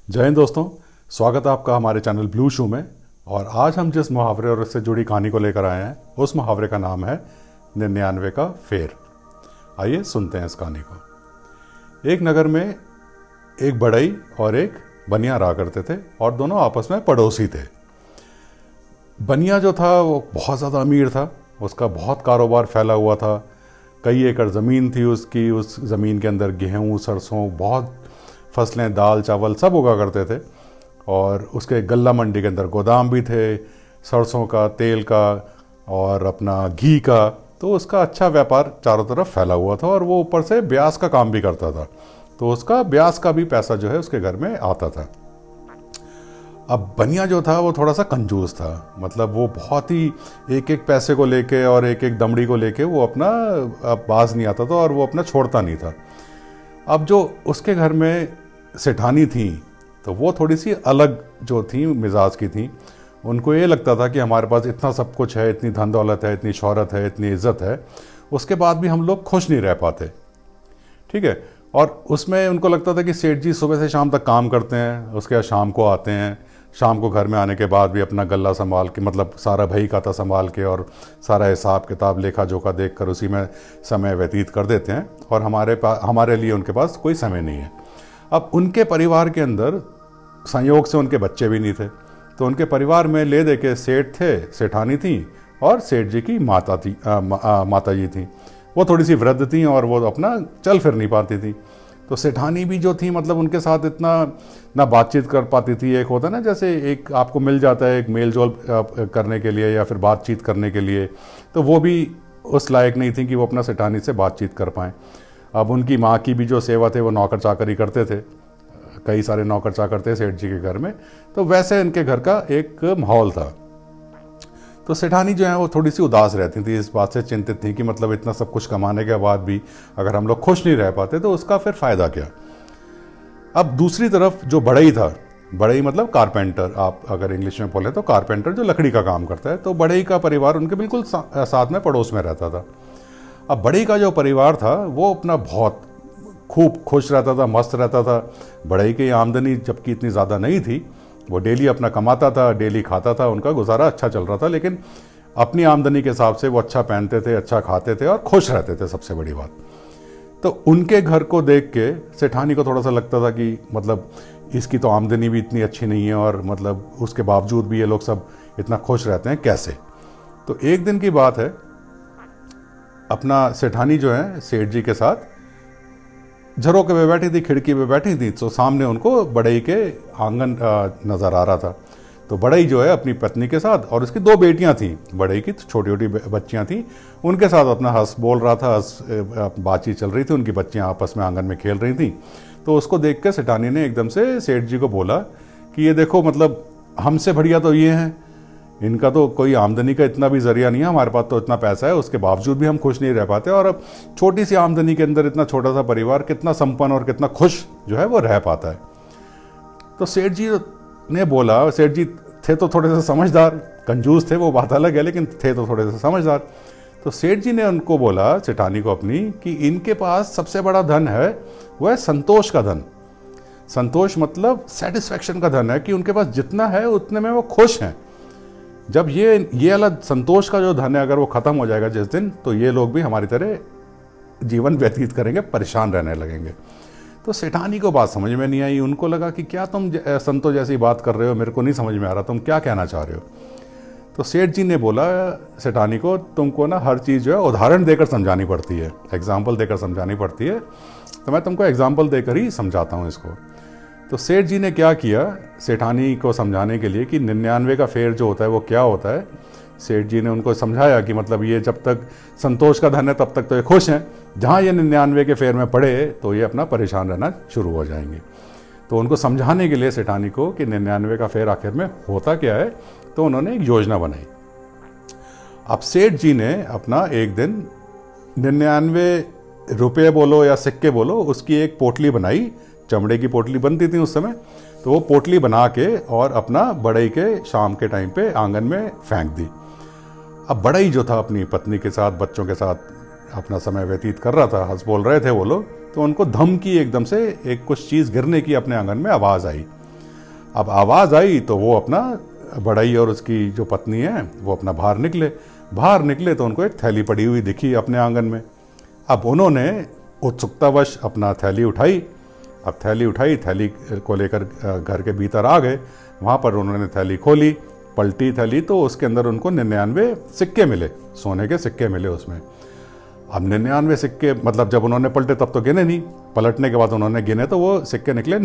जय हिंद दोस्तों, स्वागत है आपका हमारे चैनल ब्लू शू में। और आज हम जिस मुहावरे और उससे जुड़ी कहानी को लेकर आए हैं उस मुहावरे का नाम है 99 का फेर। आइए सुनते हैं इस कहानी को। एक नगर में एक बढ़ई और एक बनिया रहा करते थे और दोनों आपस में पड़ोसी थे। बनिया जो था वो बहुत ज़्यादा अमीर था, उसका बहुत कारोबार फैला हुआ था। कई एकड़ ज़मीन थी उसकी, उस ज़मीन के अंदर गेहूँ, सरसों, बहुत फसलें, दाल चावल सब उगा करते थे। और उसके गल्ला मंडी के अंदर गोदाम भी थे, सरसों का, तेल का और अपना घी का। तो उसका अच्छा व्यापार चारों तरफ फैला हुआ था और वो ऊपर से ब्याज का काम भी करता था, तो उसका ब्याज का भी पैसा जो है उसके घर में आता था। अब बनिया जो था वो थोड़ा सा कंजूस था, मतलब वो बहुत ही एक एक पैसे को लेके और एक एक दमड़ी को लेके वो अपना बाज नहीं आता था और वो अपना छोड़ता नहीं था। अब जो उसके घर में सेठानी थी तो वो थोड़ी सी अलग जो थी मिजाज की थी। उनको ये लगता था कि हमारे पास इतना सब कुछ है, इतनी धन दौलत है, इतनी शोहरत है, इतनी इज्जत है, उसके बाद भी हम लोग खुश नहीं रह पाते। ठीक है। और उसमें उनको लगता था कि सेठ जी सुबह से शाम तक काम करते हैं, उसके बाद शाम को आते हैं, शाम को घर में आने के बाद भी अपना गल्ला संभाल के, मतलब सारा भई खाता संभाल के और सारा हिसाब किताब लेखा जोखा देख कर उसी में समय व्यतीत कर देते हैं और हमारे लिए उनके पास कोई समय नहीं है। अब उनके परिवार के अंदर संयोग से उनके बच्चे भी नहीं थे, तो उनके परिवार में ले दे के सेठ थे, सेठानी थी और सेठ जी की माता जी थी। वो थोड़ी सी वृद्ध थी और वो अपना चल फिर नहीं पाती थी। तो सेठानी भी जो थी, मतलब उनके साथ इतना ना बातचीत कर पाती थी। एक होता ना, जैसे एक आपको मिल जाता है एक मेल जोल करने के लिए या फिर बातचीत करने के लिए, तो वो भी उस लायक नहीं थी कि वो अपना सेठानी से बातचीत कर पाएँ। अब उनकी माँ की भी जो सेवा थे वो नौकर चाकर ही करते थे, कई सारे नौकर चाकर थे सेठ जी के घर में। तो वैसे इनके घर का एक माहौल था। तो सेठानी जो है वो थोड़ी सी उदास रहती थी, इस बात से चिंतित थी कि मतलब इतना सब कुछ कमाने के बाद भी अगर हम लोग खुश नहीं रह पाते तो उसका फिर फायदा क्या। अब दूसरी तरफ जो बढ़ई था, बढ़ई मतलब कारपेंटर, आप अगर इंग्लिश में बोले तो कारपेंटर जो लकड़ी का काम करता है, तो बढ़ई का परिवार उनके बिल्कुल साथ में पड़ोस में रहता था। अब बढ़ई का जो परिवार था वो अपना बहुत खूब खुश रहता था, मस्त रहता था। बढ़ई की आमदनी जबकि इतनी ज़्यादा नहीं थी, वो डेली अपना कमाता था, डेली खाता था, उनका गुजारा अच्छा चल रहा था, लेकिन अपनी आमदनी के हिसाब से वो अच्छा पहनते थे, अच्छा खाते थे और खुश रहते थे, सबसे बड़ी बात। तो उनके घर को देख के सेठानी को थोड़ा सा लगता था कि मतलब इसकी तो आमदनी भी इतनी अच्छी नहीं है और मतलब उसके बावजूद भी ये लोग सब इतना खुश रहते हैं, कैसे। तो एक दिन की बात है, अपना सेठानी जो है सेठ जी के साथ झरोके पे बैठी थी, खिड़की पे बैठी थी, तो सामने उनको बढ़ई के आंगन नज़र आ रहा था। तो बढ़ई जो है अपनी पत्नी के साथ और उसकी दो बेटियां थी, बढ़ई की छोटी छोटी बच्चियां थी, उनके साथ अपना हंस बोल रहा था, बातचीत चल रही थी, उनकी बच्चियां आपस में आंगन में खेल रही थी। तो उसको देख के सेठानी ने एकदम से सेठ जी को बोला कि ये देखो, मतलब हमसे बढ़िया तो ये हैं, इनका तो कोई आमदनी का इतना भी जरिया नहीं है, हमारे पास तो इतना पैसा है, उसके बावजूद भी हम खुश नहीं रह पाते। और अब छोटी सी आमदनी के अंदर इतना छोटा सा परिवार कितना संपन्न और कितना खुश जो है वो रह पाता है। तो सेठ जी ने बोला, सेठ जी थे तो थोड़े से समझदार, कंजूस थे वो बात अलग है, लेकिन थे तो थोड़े से समझदार। तो सेठ जी ने उनको बोला, सेठानी को अपनी, कि इनके पास सबसे बड़ा धन है, वह है संतोष का धन। संतोष मतलब सेटिस्फैक्शन का धन है, कि उनके पास जितना है उतने में वो खुश हैं। जब ये वाला संतोष का जो धन है अगर वो खत्म हो जाएगा जिस दिन, तो ये लोग भी हमारी तरह जीवन व्यतीत करेंगे, परेशान रहने लगेंगे। तो सेठानी को बात समझ में नहीं आई। उनको लगा कि क्या तुम संतों जैसी बात कर रहे हो, मेरे को नहीं समझ में आ रहा तुम क्या कहना चाह रहे हो। तो सेठ जी ने बोला सेठानी को, तुमको ना हर चीज़ जो है उदाहरण देकर समझानी पड़ती है, एग्जाम्पल देकर समझानी पड़ती है, तो मैं तुमको एग्जाम्पल देकर ही समझाता हूँ इसको। तो सेठ जी ने क्या किया सेठानी को समझाने के लिए कि 99 का फेर जो होता है वो क्या होता है, सेठ जी ने उनको समझाया कि मतलब ये जब तक संतोष का धन है तब तक तो ये खुश हैं, जहाँ ये 99 के फेर में पड़े तो ये अपना परेशान रहना शुरू हो जाएंगे। तो उनको समझाने के लिए सेठानी को कि 99 का फेर आखिर में होता क्या है, तो उन्होंने एक योजना बनाई। अब सेठ जी ने अपना एक दिन 99 रुपये बोलो या सिक्के बोलो, उसकी एक पोटली बनाई, चमड़े की पोटली बनती थी उस समय, तो वो पोटली बना के और अपना बढ़ई के शाम के टाइम पे आंगन में फेंक दी। अब बढ़ई जो था अपनी पत्नी के साथ, बच्चों के साथ अपना समय व्यतीत कर रहा था, हंस बोल रहे थे वो लोग, तो उनको धम की एकदम से एक कुछ चीज़ गिरने की अपने आंगन में आवाज़ आई। अब आवाज़ आई तो वो अपना बड़ई और उसकी जो पत्नी है वो अपना बाहर निकले तो उनको एक थैली पड़ी हुई दिखी अपने आंगन में। अब उन्होंने उत्सुकतावश अपना थैली उठाई। अब थैली को लेकर घर के भीतर आ गए। वहाँ पर उन्होंने थैली खोली, पलटी थैली तो उसके अंदर उनको 99 सिक्के मिले, सोने के सिक्के मिले उसमें। अब 99 सिक्के मतलब जब उन्होंने पलटे तब तो गिने नहीं, पलटने के बाद उन्होंने गिने तो वो सिक्के निकले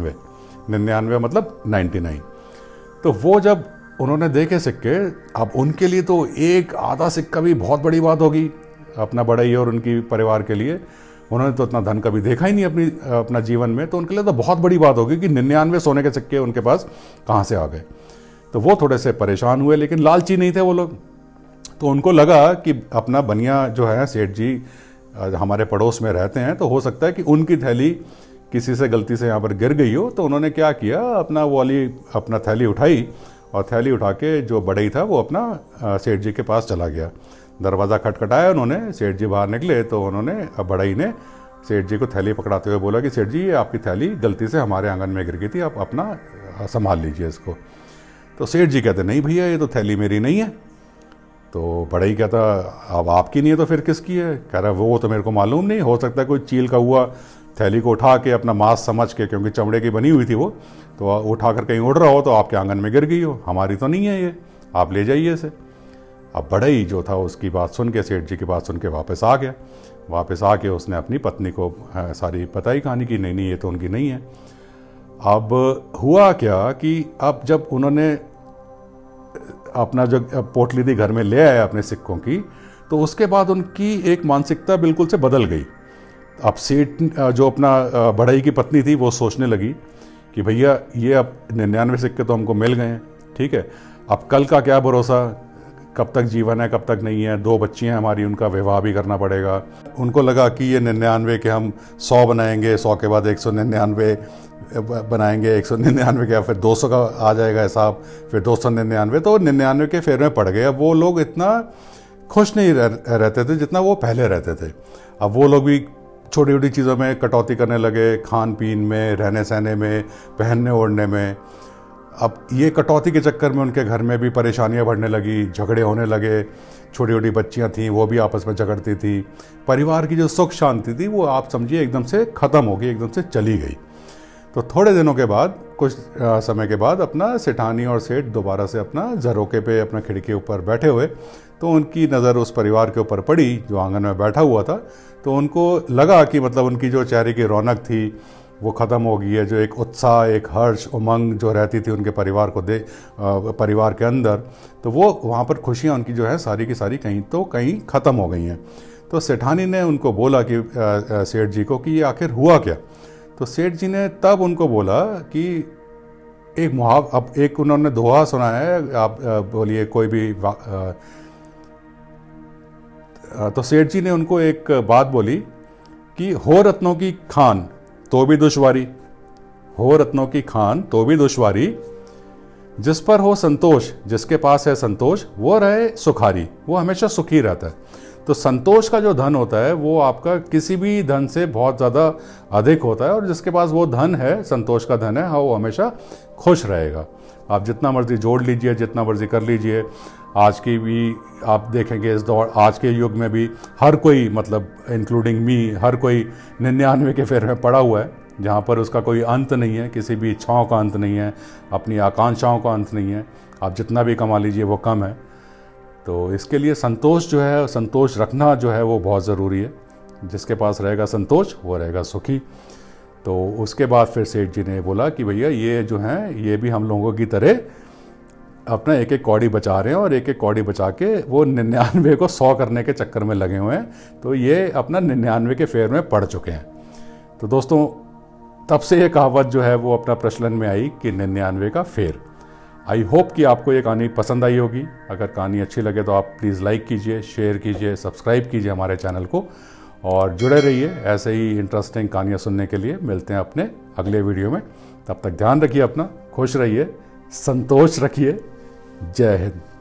99 मतलब 99। तो वो जब उन्होंने देखे सिक्के, अब उनके लिए तो एक आधा सिक्का भी बहुत बड़ी बात होगी अपना बड़ई और उनकी परिवार के लिए। उन्होंने तो इतना धन कभी देखा ही नहीं अपना जीवन में, तो उनके लिए तो बहुत बड़ी बात होगी कि 99 सोने के सिक्के उनके पास कहाँ से आ गए। तो वो थोड़े से परेशान हुए, लेकिन लालची नहीं थे वो लोग। तो उनको लगा कि अपना बनिया जो है सेठ जी हमारे पड़ोस में रहते हैं, तो हो सकता है कि उनकी थैली किसी से गलती से यहाँ पर गिर गई हो। तो उन्होंने क्या किया, अपना थैली उठाई और थैली उठा के जो बड़ई था वो अपना सेठ जी के पास चला गया। दरवाज़ा खटखटाया उन्होंने, सेठ जी बाहर निकले तो उन्होंने बड़ई ने सेठ जी को थैली पकड़ाते हुए बोला कि सेठ जी ये आपकी थैली गलती से हमारे आंगन में गिर गई थी, आप अपना संभाल लीजिए इसको। तो सेठ जी कहते नहीं भैया ये तो थैली मेरी नहीं है। तो बड़ई कहता अब आपकी नहीं है तो फिर किसकी है? कह रहा वो तो मेरे को मालूम नहीं, हो सकता है कोई चील का हुआ थैली को उठा के अपना मांस समझ के, क्योंकि चमड़े की बनी हुई थी वो, तो उठाकर कहीं उड़ रहा हो तो आपके आंगन में गिर गई हो, हमारी तो नहीं है ये, आप ले जाइए इसे। अब बड़ई जो था उसकी बात सुन के, सेठ जी की बात सुन के वापस आ गया। वापस आके उसने अपनी पत्नी को सारी बताई कहानी की नहीं ये तो उनकी नहीं है। अब हुआ क्या कि अब जब उन्होंने अपना जो पोटली थी घर में ले आया अपने सिक्कों की, तो उसके बाद उनकी एक मानसिकता बिल्कुल से बदल गई। अब सेठ जो अपना बड़ई की पत्नी थी वो सोचने लगी कि भैया ये अब 99 सिक्के तो हमको मिल गए हैं, ठीक है, अब कल का क्या भरोसा, कब तक जीवन है कब तक नहीं है, 2 बच्ची हैं हमारी, उनका विवाह भी करना पड़ेगा। उनको लगा कि ये 99 के हम 100 बनाएंगे, 100 के बाद 199 बनाएंगे, 199 के फिर 200 का आ जाएगा हिसाब, फिर 299, तो 99 के फेर में पड़ गए। अब वो लोग इतना खुश नहीं रहते थे जितना वो पहले रहते थे। अब वो लोग भी छोटी छोटी चीज़ों में कटौती करने लगे, खान पीन में, रहने सहने में, पहनने ओढ़ने में। अब ये कटौती के चक्कर में उनके घर में भी परेशानियां बढ़ने लगी, झगड़े होने लगे, छोटी छोटी बच्चियां थीं वो भी आपस में झगड़ती थी। परिवार की जो सुख शांति थी वो आप समझिए एकदम से ख़त्म हो गई, एकदम से चली गई। तो थोड़े दिनों के बाद, कुछ समय के बाद अपना सेठानी और सेठ दोबारा से अपना झरोके पे अपना खिड़की के ऊपर बैठे हुए, तो उनकी नज़र उस परिवार के ऊपर पड़ी जो आंगन में बैठा हुआ था। तो उनको लगा कि मतलब उनकी जो चेहरे की रौनक थी वो ख़त्म हो गई है, जो एक उत्साह, एक हर्ष, उमंग जो रहती थी उनके परिवार परिवार के अंदर, तो वो वहाँ पर खुशियाँ उनकी जो है सारी की सारी कहीं ख़त्म हो गई हैं। तो सेठानी ने उनको बोला कि सेठ जी को कि ये आखिर हुआ क्या। तो सेठ जी ने तब उनको बोला कि एक उन्होंने दोहा सुना है, आप बोलिए कोई भी तो सेठ जी ने उनको एक बात बोली कि हो रत्नों की खान तो भी दुश्वारी, हो रत्नों की खान तो भी दुश्वारी, जिस पर हो संतोष, जिसके पास है संतोष वो रहे सुखारी, वो हमेशा सुखी रहता है। तो संतोष का जो धन होता है वो आपका किसी भी धन से बहुत ज़्यादा अधिक होता है, और जिसके पास वो धन है, संतोष का धन है, हाँ, वो हमेशा खुश रहेगा। आप जितना मर्जी जोड़ लीजिए, जितना मर्जी कर लीजिए। आज की भी आप देखेंगे इस दौर, आज के युग में भी हर कोई, मतलब इंक्लूडिंग मी, हर कोई 99 के फेर में पड़ा हुआ है, जहाँ पर उसका कोई अंत नहीं है, किसी भी इच्छाओं का अंत नहीं है, अपनी आकांक्षाओं का अंत नहीं है। आप जितना भी कमा लीजिए वो कम है। तो इसके लिए संतोष जो है, संतोष रखना जो है वो बहुत ज़रूरी है। जिसके पास रहेगा संतोष वो रहेगा सुखी। तो उसके बाद फिर सेठ जी ने बोला कि भैया ये जो हैं ये भी हम लोगों की तरह अपना एक एक कौड़ी बचा रहे हैं, और एक एक कौड़ी बचा के वो 99 को 100 करने के चक्कर में लगे हुए हैं। तो ये अपना 99 के फेर में पड़ चुके हैं। तो दोस्तों तब से ये कहावत जो है वो अपना प्रचलन में आई कि 99 का फेर। आई होप कि आपको ये कहानी पसंद आई होगी। अगर कहानी अच्छी लगे तो आप प्लीज़ लाइक कीजिए, शेयर कीजिए, सब्सक्राइब कीजिए हमारे चैनल को, और जुड़े रहिए ऐसे ही इंटरेस्टिंग कहानियाँ सुनने के लिए। मिलते हैं अपने अगले वीडियो में। तब तक ध्यान रखिए अपना, खुश रहिए, संतोष रखिए। जय हिंद।